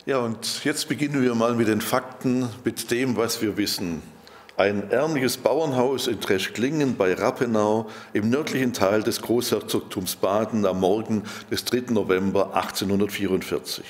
Ja, und jetzt beginnen wir mal mit den Fakten, mit dem, was wir wissen. Ein ärmliches Bauernhaus in Treschklingen bei Rappenau im nördlichen Teil des Großherzogtums Baden am Morgen des 3. November 1844.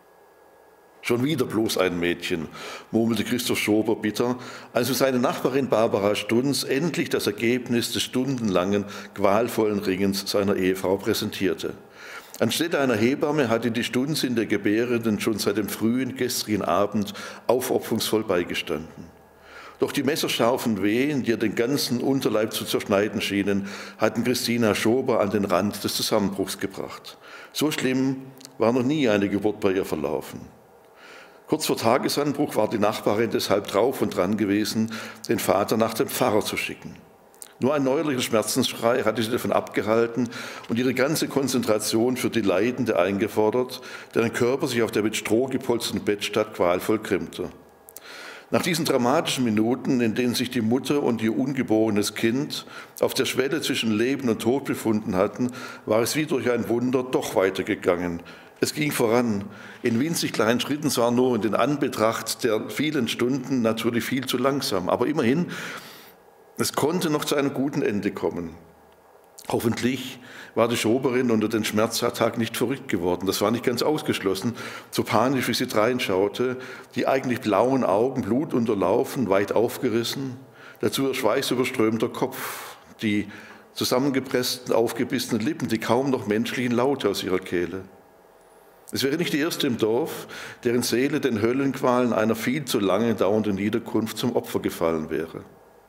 Schon wieder bloß ein Mädchen, murmelte Christoph Schober bitter, als ihm seine Nachbarin Barbara Stunz endlich das Ergebnis des stundenlangen, qualvollen Ringens seiner Ehefrau präsentierte. Anstelle einer Hebamme hatte die Stunz in der Gebärenden schon seit dem frühen gestrigen Abend aufopferungsvoll beigestanden. Doch die messerscharfen Wehen, die ihr den ganzen Unterleib zu zerschneiden schienen, hatten Christina Schober an den Rand des Zusammenbruchs gebracht. So schlimm war noch nie eine Geburt bei ihr verlaufen. Kurz vor Tagesanbruch war die Nachbarin deshalb drauf und dran gewesen, den Vater nach dem Pfarrer zu schicken. Nur ein neuerlicher Schmerzensschrei hatte sie davon abgehalten und ihre ganze Konzentration für die Leidende eingefordert, deren Körper sich auf der mit Stroh gepolsterten Bettstatt qualvoll krümmte. Nach diesen dramatischen Minuten, in denen sich die Mutter und ihr ungeborenes Kind auf der Schwelle zwischen Leben und Tod befunden hatten, war es wie durch ein Wunder doch weitergegangen. Es ging voran, in winzig kleinen Schritten, zwar nur in den Anbetracht der vielen Stunden natürlich viel zu langsam, aber immerhin, es konnte noch zu einem guten Ende kommen. Hoffentlich war die Schoberin unter den Schmerzattacken nicht verrückt geworden. Das war nicht ganz ausgeschlossen. So panisch, wie sie dreinschaute, die eigentlich blauen Augen blutunterlaufen, weit aufgerissen, dazu ihr schweißüberströmter Kopf, die zusammengepressten, aufgebissenen Lippen, die kaum noch menschlichen Laute aus ihrer Kehle. Es wäre nicht die erste im Dorf, deren Seele den Höllenqualen einer viel zu lange dauernden Niederkunft zum Opfer gefallen wäre.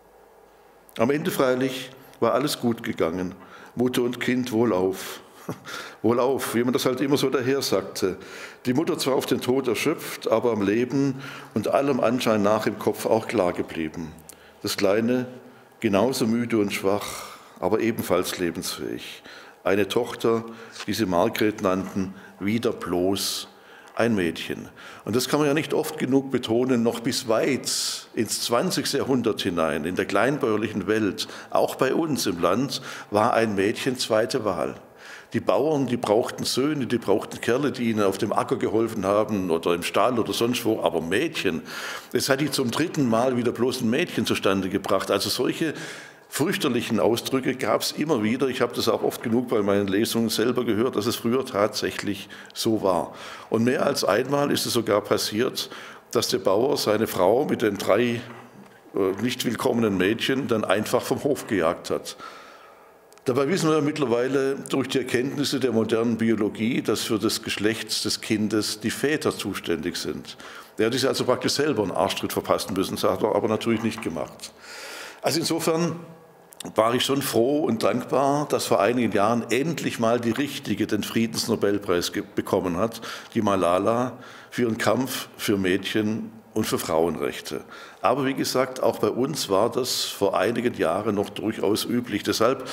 Am Ende freilich war alles gut gegangen, Mutter und Kind wohlauf. Wohlauf, wie man das halt immer so daher sagte. Die Mutter zwar auf den Tod erschöpft, aber am Leben und allem Anschein nach im Kopf auch klar geblieben. Das Kleine genauso müde und schwach, aber ebenfalls lebensfähig. Eine Tochter, die sie Margret nannten, wieder bloß ein Mädchen. Und das kann man ja nicht oft genug betonen, noch bis weit ins 20. Jahrhundert hinein, in der kleinbäuerlichen Welt, auch bei uns im Land, war ein Mädchen zweite Wahl. Die Bauern, die brauchten Söhne, die brauchten Kerle, die ihnen auf dem Acker geholfen haben oder im Stall oder sonst wo, aber Mädchen, es hat die zum 3. Mal wieder bloß ein Mädchen zustande gebracht. Also solche fürchterlichen Ausdrücke gab es immer wieder. Ich habe das auch oft genug bei meinen Lesungen selber gehört, dass es früher tatsächlich so war. Und mehr als einmal ist es sogar passiert, dass der Bauer seine Frau mit den 3 nicht willkommenen Mädchen dann einfach vom Hof gejagt hat. Dabei wissen wir mittlerweile durch die Erkenntnisse der modernen Biologie, dass für das Geschlecht des Kindes die Väter zuständig sind. Der hat sich also praktisch selber einen Arschtritt verpassen müssen, das hat er aber natürlich nicht gemacht. Also insofern war ich schon froh und dankbar, dass vor einigen Jahren endlich mal die Richtige den Friedensnobelpreis bekommen hat, die Malala, für ihren Kampf für Mädchen und für Frauenrechte. Aber wie gesagt, auch bei uns war das vor einigen Jahren noch durchaus üblich. Deshalb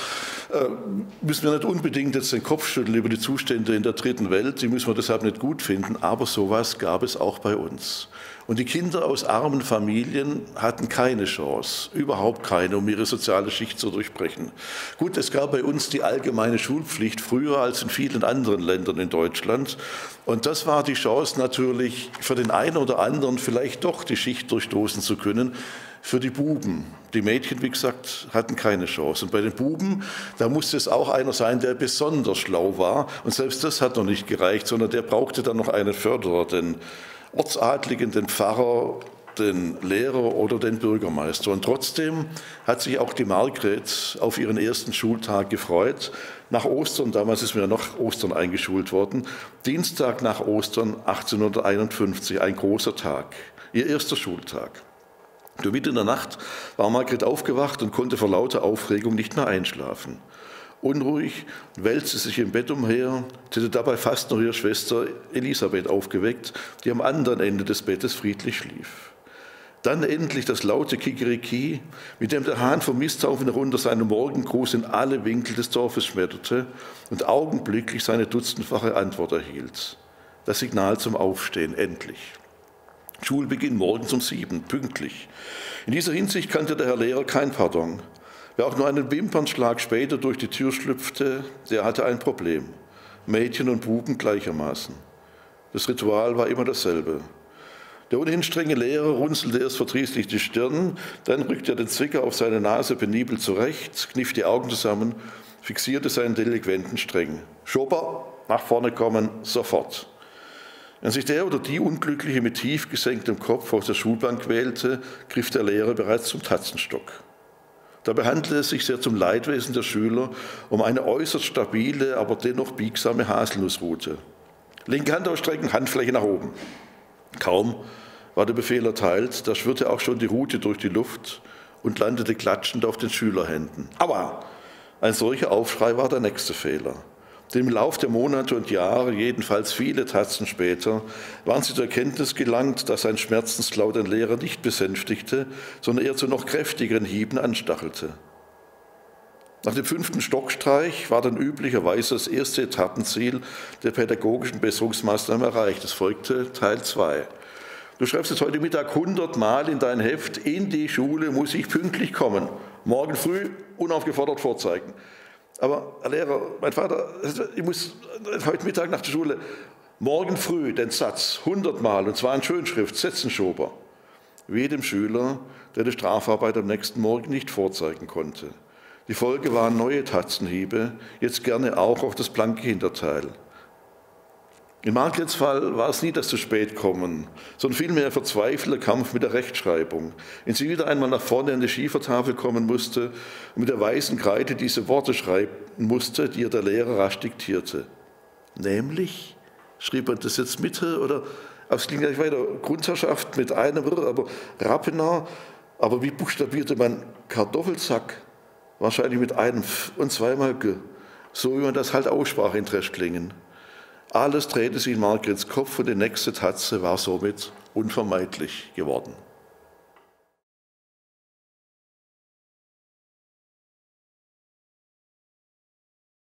müssen wir nicht unbedingt jetzt den Kopf schütteln über die Zustände in der dritten Welt, die müssen wir deshalb nicht gut finden, aber sowas gab es auch bei uns. Und die Kinder aus armen Familien hatten keine Chance, überhaupt keine, um ihre soziale Schicht zu durchbrechen. Gut, es gab bei uns die allgemeine Schulpflicht früher als in vielen anderen Ländern in Deutschland. Und das war die Chance natürlich für den einen oder anderen vielleicht doch die Schicht durchstoßen zu können. Für die Buben. Die Mädchen, wie gesagt, hatten keine Chance. Und bei den Buben, da musste es auch einer sein, der besonders schlau war. Und selbst das hat noch nicht gereicht, sondern der brauchte dann noch einen Förderer, den Ortsadligen, den Pfarrer, den Lehrer oder den Bürgermeister. Und trotzdem hat sich auch die Margret auf ihren ersten Schultag gefreut. Nach Ostern, damals ist mir noch Ostern eingeschult worden, Dienstag nach Ostern 1851, ein großer Tag, ihr erster Schultag. Nur mitten in der Nacht war Margret aufgewacht und konnte vor lauter Aufregung nicht mehr einschlafen. Unruhig wälzte sich im Bett umher, sie hatte dabei fast noch ihre Schwester Elisabeth aufgeweckt, die am anderen Ende des Bettes friedlich schlief. Dann endlich das laute Kikeriki, mit dem der Hahn vom Misthaufen herunter seinen Morgengruß in alle Winkel des Dorfes schmetterte und augenblicklich seine dutzendfache Antwort erhielt. Das Signal zum Aufstehen, endlich. Schulbeginn morgens um 7, pünktlich. In dieser Hinsicht kannte der Herr Lehrer kein Pardon. Wer auch nur einen Wimpernschlag später durch die Tür schlüpfte, der hatte ein Problem. Mädchen und Buben gleichermaßen. Das Ritual war immer dasselbe. Der ohnehin strenge Lehrer runzelte erst verdrießlich die Stirn, dann rückte er den Zwicker auf seine Nase penibel zurecht, kniff die Augen zusammen, fixierte seinen Delinquenten streng. Schober, nach vorne kommen, sofort. Wenn sich der oder die Unglückliche mit tief gesenktem Kopf aus der Schulbank quälte, griff der Lehrer bereits zum Tatzenstock. Dabei handelte es sich sehr zum Leidwesen der Schüler um eine äußerst stabile, aber dennoch biegsame Haselnussrute. Linke Hand ausstrecken, Handfläche nach oben. Kaum war der Befehl erteilt, da schwirrte auch schon die Rute durch die Luft und landete klatschend auf den Schülerhänden. Aua! Ein solcher Aufschrei war der nächste Fehler. Denn im Lauf der Monate und Jahre, jedenfalls viele Tatzen später, waren sie zur Erkenntnis gelangt, dass ein Schmerzenslaut den Lehrer nicht besänftigte, sondern eher zu noch kräftigeren Hieben anstachelte. Nach dem 5. Stockstreich war dann üblicherweise das erste Etappenziel der pädagogischen Besserungsmaßnahmen erreicht. Es folgte Teil 2. Du schreibst jetzt heute Mittag 100 Mal in dein Heft, in die Schule muss ich pünktlich kommen, morgen früh unaufgefordert vorzeigen. Aber Herr Lehrer, mein Vater, ich muss heute Mittag nach der Schule, morgen früh den Satz 100 Mal, und zwar in Schönschrift, Setzenschober. Wie dem Schüler, der die Strafarbeit am nächsten Morgen nicht vorzeigen konnte. Die Folge waren neue Tatzenhiebe, jetzt gerne auch auf das blanke Hinterteil. In Margrets Fall war es nie das zu spät kommen, sondern vielmehr ein verzweifelter Kampf mit der Rechtschreibung, in sie wieder einmal nach vorne an die Schiefertafel kommen musste und mit der weißen Kreide diese Worte schreiben musste, die ihr der Lehrer rasch diktierte. Nämlich, schrieb man das jetzt mit, oder, aber es klingt gleich weiter, Grundherrschaft mit einem, aber Rappener, aber wie buchstabierte man Kartoffelsack? Wahrscheinlich mit einem F und zweimal G, so wie man das halt aussprach in Treschklingen. Alles drehte sich in Margrets Kopf und die nächste Tatze war somit unvermeidlich geworden.